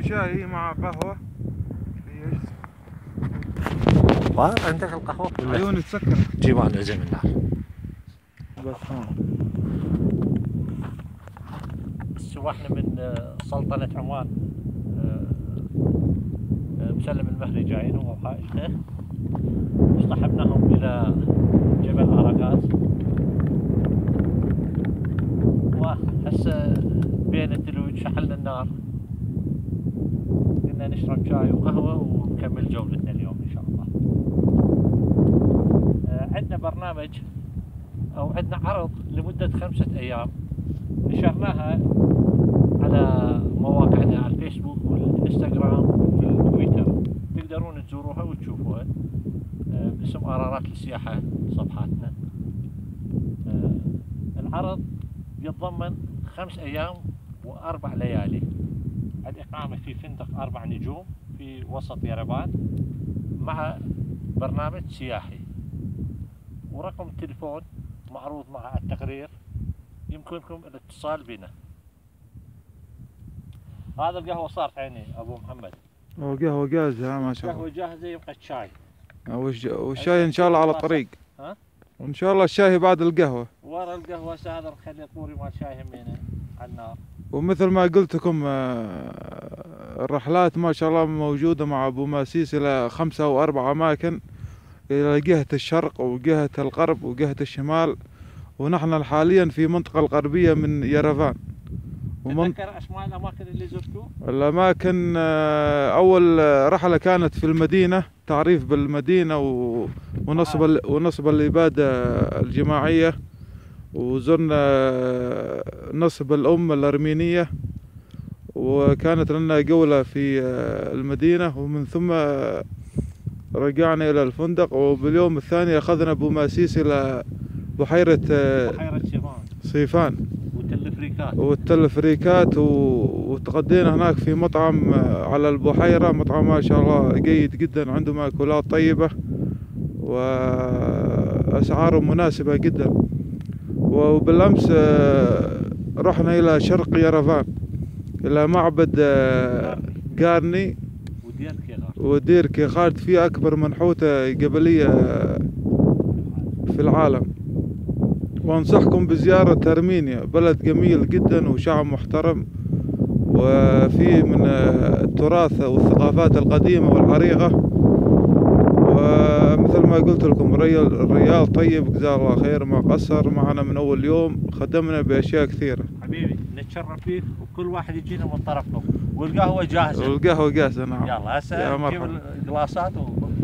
نسوي شاي مع قهوة. عندك القهوة؟ عيوني تسكر. جيب عن عزم النار. بس هون واحنا من سلطنة عمان، مسلم المهري جايين هو وحائشته، اصطحبناهم إلى جبل أراكات، وهسه بين الثلوج شحلنا النار، قلنا نشرب شاي وقهوة ونكمل جولتنا اليوم إن شاء الله. عندنا برنامج أو عندنا عرض لمدة 5 أيام نشرناها على مواقعنا على الفيسبوك والانستغرام والتويتر، تقدرون تزوروها وتشوفوها باسم قرارات للسياحة صفحاتنا. العرض يتضمن 5 أيام و4 ليالي. الإقامة في فندق 4 نجوم في وسط يربان مع برنامج سياحي، ورقم التليفون معروض مع التقرير، يمكنكم الاتصال بنا. هذا القهوة صارت عيني أبو محمد. قهوة جاهزة ما شاء الله. قهوة جاهزة، يبقى الشاي. والشاي إن شاء الله على طريق. ها؟ وإن شاء الله الشاي بعد القهوة. ورا القهوة هذا نخلي طوري مال شاي همينة على النار. ومثل ما قلت لكم الرحلات ما شاء الله موجودة مع أبو ماسيس إلى 5 أو 4 أماكن، إلى جهة الشرق وجهة الغرب وجهة الشمال، ونحن حاليا في المنطقة الغربية من يرفان. تذكر أسماء الأماكن اللي زرتوها؟ الأماكن أول رحلة كانت في المدينة، تعريف بالمدينة ونصب الإبادة الجماعية، وزرنا نصب الأم الأرمينية، وكانت لنا جولة في المدينة، ومن ثم رجعنا إلى الفندق. وباليوم الثاني أخذنا أبو ماسيس إلى بحيرة صيفان والتلفريكات، وتغدينا هناك في مطعم على البحيرة، مطعم ما شاء الله جيد جدا، عنده مأكولات طيبة وأسعاره مناسبة جدا. وبالأمس رحنا إلى شرق يرفان إلى معبد قارني ودير كيخارد، فيه أكبر منحوتة جبلية في العالم. وأنصحكم بزيارة أرمينيا، بلد جميل جدا وشعب محترم، وفيه من التراث والثقافات القديمة والعريقة. ومثل ما قلت لكم الريال طيب، جزاه الله خير، ما قصر معنا من أول يوم، خدمنا بأشياء كثيرة. حبيبي نتشرف فيك، وكل واحد يجينا من طرفكم، والقهوة جاهزة. والقهوة جاهزة، نعم. يلا هسه نجيب الجلاصات